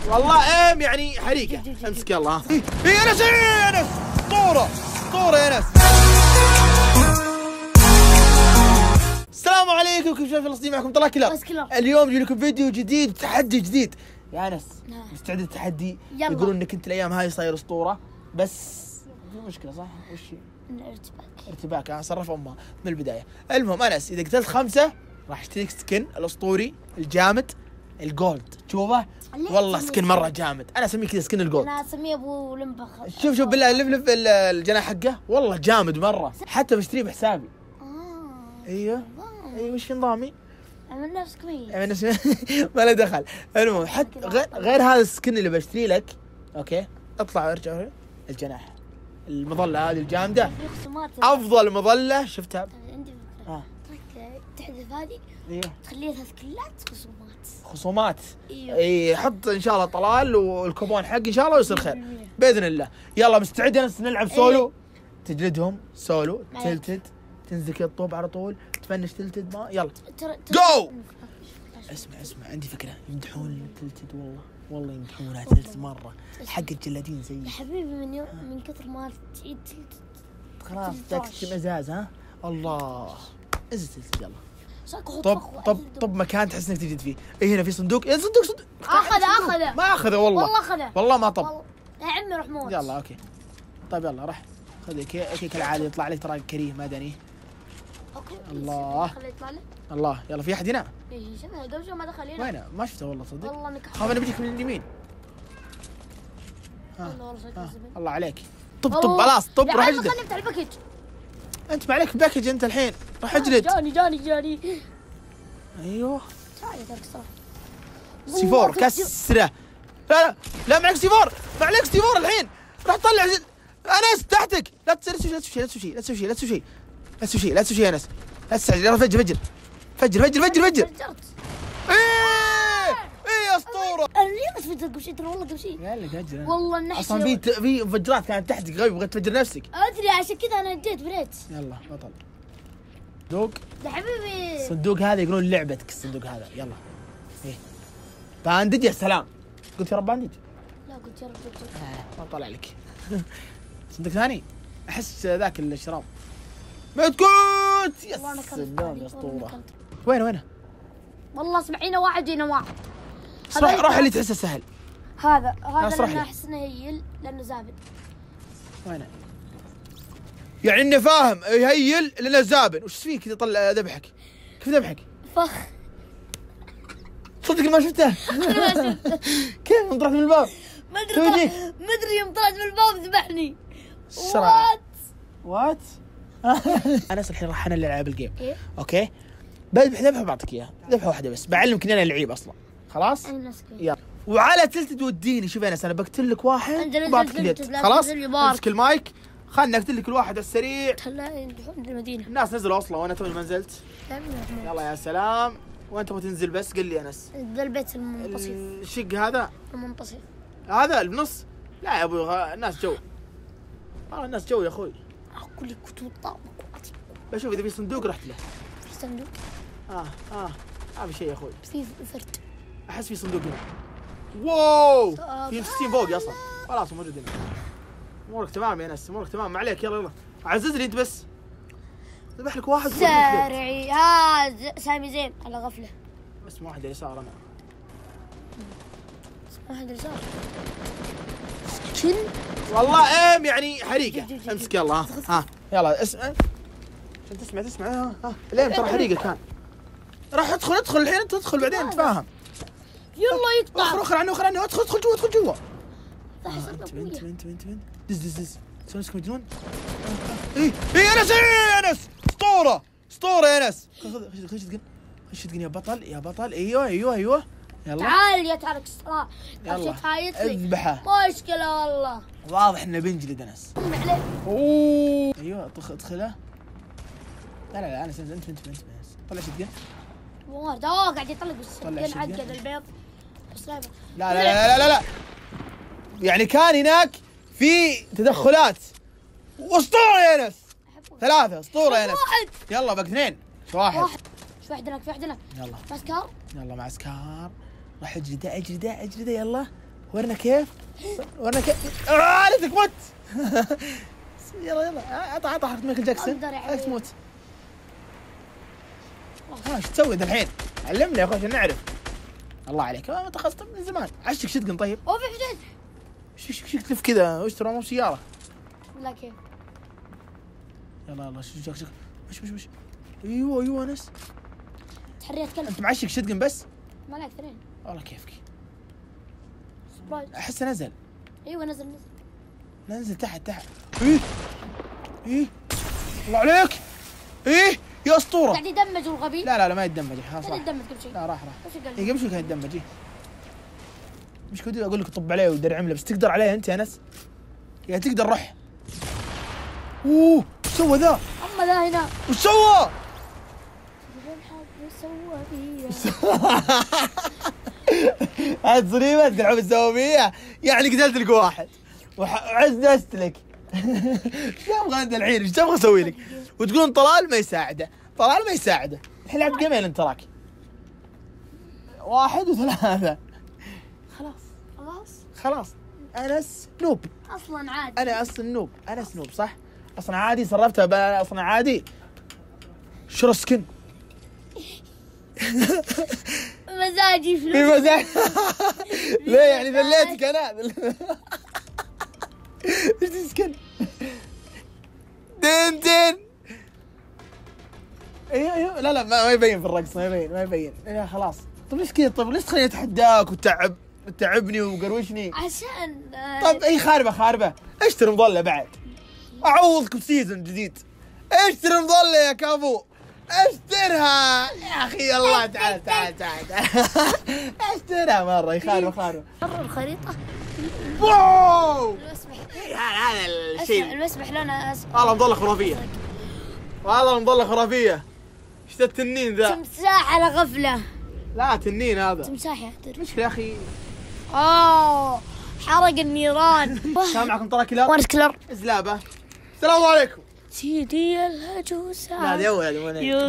والله ايم يعني حريقه. امسك يلا ها. اي انس انس اسطوره اسطوره يا انس. السلام عليكم، كيف شايف فلسطين؟ معكم طلال كلاب. اليوم جاي لكم فيديو جديد، تحدي جديد. يا انس مستعد للتحدي؟ يقولون انك انت الايام هاي صاير اسطوره، بس في مشكله صح؟ وش هي؟ ارتباك صرف امها من البدايه. المهم انس اذا قتلت 5 راح اشتريك سكن الاسطوري الجامد الجولد. تشوفه والله سكن مره جامد، انا اسميه كذا سكن الجولد. انا اسميه ابو لمبخ. شوف بالله لف الجناح حقه والله جامد مره، حتى بشتريه بحسابي. ايوه وش نظامي؟ اعمل نفسك ميت. اعمل نفسك ما له دخل. المهم حتى غير هذا السكن اللي بشتري لك، اوكي اطلع وارجع الجناح، المظله هذه الجامده افضل مظله شفتها. عندي فكره. تحذف هذه ايوه تخليها سكلات خصومات. ايوه اي حط ان شاء الله طلال والكوبون حق ان شاء الله ويصير خير باذن الله. يلا مستعد انس نلعب سولو؟ تجلدهم سولو تلتد، تنزل كذا الطوب على طول، تفنش تلتد ما يلا جو. اسمع عندي فكره، يمدحون تلتد والله يمدحونها تلتد مره حق الجلادين زي يا حبيبي من كثر ما تعيد تلتد خلاص تكتم ازاز. ها الله انزل تلتد يلا. طب مكان تحس انك تجد فيه. هنا في صندوق. يا صندوق اخذه ما اخذه والله ما طب يا عمي روح موت. يلا اوكي طيب يلا راح خذ اوكي كالعاده يطلع لك ترى كريم مدني. اوكي الله خليه يطلع لك. الله يلا في احد هنا؟ ايش شبه قبل ما دخل هنا. وينه؟ ما شفته والله صدق. والله انك خاف انا بجيك من اليمين. الله عليك. طب خلاص روح اجلد. خليني افتح الباكج. انت ما عليك باكج انت الحين، روح اجلد. جاني ايوه تعال يا ترك صراحه. سي 4 كسره. لا معك سي 4 الحين راح تطلع انس تحتك. لا تسوي شيء لا تسوي شيء انس، لا تستعجل. يلا فجر. ايه يا اسطوره. انا ليه ما تفجر قبل شيء؟ ترى والله قبل شيء قال لك اجل. والله النحس اصلا في مفجرات كانت تحتك غبي، بغيت تفجر نفسك. ادري عشان كذا انا جيت بريت. يلا بطل صندوق يا حبيبي. الصندوق هذا يقولون لعبتك الصندوق هذا. يلا ايه باندج. يا سلام قلت يا رب باندج. لا قلت يا رب ما طلع لك. صندوق ثاني احس ذاك الشراب مسكوت. يا سلام يا اسطوره. وينه؟ والله 70 واحد جينا واحد. روح اللي تحسه سهل. هذا انا احس انه هيل لانه زابد. وينه؟ يعني انه فاهم يهيل لانه زابن. وش فيك كذا طلع ذبحك؟ كيف ذبحك؟ فخ صدق ما شفته. كيف طلعت من الباب؟ ما ادري يوم طلعت من الباب ذبحني. وات انس الحين راح انا اللي العب الجيم. إيه؟ اوكي بذبح ذبحه بعطيك اياها، ذبحه واحده بس بعلمك اني انا اللعيب اصلا. خلاص يلا وعلى تلتد وديني. شوف انس انا بقتل لك واحد وبعطيك اليد. خلاص امسك المايك خلنا نقتل لك الواحد السريع. لا ينجحون المدينه. الناس نزلوا اصلا وانا توني ما نزلت. يلا يا سلام. وانت تبغى تنزل بس قل لي انس. ذا البيت المنتصف. الشق هذا المنتصف هذا البنص. لا يا ابوي الناس جو. الناس جو يا اخوي. اقول لك كنت مطابق. بشوف اذا في صندوق رحت له. في صندوق؟ ما في شيء يا اخوي. في فرد. احس في صندوق هنا. واو في 60 فوقي اصلا. خلاص موجود هنا. امورك تمام يا انس، امورك تمام. ما عليك يلا عززني انت بس. ذبح لك واحد سارعي. سامي زين على غفله. بس واحد يسار انا. واحد يسار. والله ايم يعني حريقه. امسك يلا ها يلا اسمع عشان تسمع. الايم ترى حريقه كان. راح ادخل الحين. انت تدخل بعدين انت فاهم. يلا يقطع. اخر عنه ادخل جوا. انت دز سوي نفسك مجنون. اي انس اسطوره يا انس. خش دقن يا بطل. ايوه يلا تعال يا تارك الصلاة. يلا تحايط لي اذبحه. مشكلة والله. واضح انه بنجلد انس. عليه. ايوه ادخله. لا انس انت طلع شدقن. قاعد يطلق بالشدقن عقد البيض. لا يعني كان هناك في تدخلات. اسطوره يا انس. 3 اسطوره يا انس. يلا بقى 2. شو واحد في عندنا يلا معسكر. يلا معسكر. راح اجلده يلا ورنا كيف ليتك مت. يلا عطى حرف مايكل جاكسون. لا تموت. ايش تسوي الحين؟ علمني يا اخوي عشان نعرف. الله عليك ما تخصصت من زمان. عشتك شتقن طيب. اوه في حدود. ايش تلف كذا؟ وش ترى مو سيارة. لا كيف. يلا مش ايوه انس. تحريات كلب. انت معشق شتقن بس؟ ما لا اكثرين. والله كيفك. سبرايز. احسه نزل. ايوه نزل تحت. ايه الله عليك. ايه يا اسطوره. قاعد يدمج الغبي. لا ما يتدمج خلاص. راح يتدمج قبل شيء. لا راح قبل شوي كان يتدمج. مش كنت اقول لك طب عليه ودرعم له بس تقدر عليه انت يا انس. يا تقدر روح. ايش سوى ذا؟ اما ذا هنا. وش سوى؟ هذه صريمة تلعب تسوي فيها يعني قتلت لك واحد وعززت لك. ايش تبغى انت الحين؟ ايش تبغى اسوي لك؟ وتقولون طلال ما يساعده. الحين لعبت جيمين انت تراك 1 و3. خلاص انس نوب اصلا عادي. انا اصلا نوب. انس نوب صح؟ اصلا عادي صرفتها اصلا عادي. شرو سكن. مزاجي فلوس. في مزاج. ليه يعني ذليتك انا؟ ايش تسكن؟ دين. ايوه لا ما يبين في الرقص. ما يبين. لا خلاص. طيب ليش كذا؟ طيب ليش تخليني اتحداك وتعبني وقروشني؟ عشان طيب اي خاربه. اشتري مظله بعد. اعوضك بسيزون جديد. اشتري مظله يا كابو. اشترها يا اخي. يلا تعال. اشترها مره يا خاربه. مرة الخريطة. واو المسبح. هذا الشيء. المسبح لونه اسود. والله مظله خرافيه. ايش التنين ذا؟ تمساح على غفلة. لا تنين هذا. تمساح يا مشكلة يا اخي. حرق النيران. كان معكم ترى كلر. وارد كلر. زلابه. السلام عليكم. سيدي الهجوس. هذه اول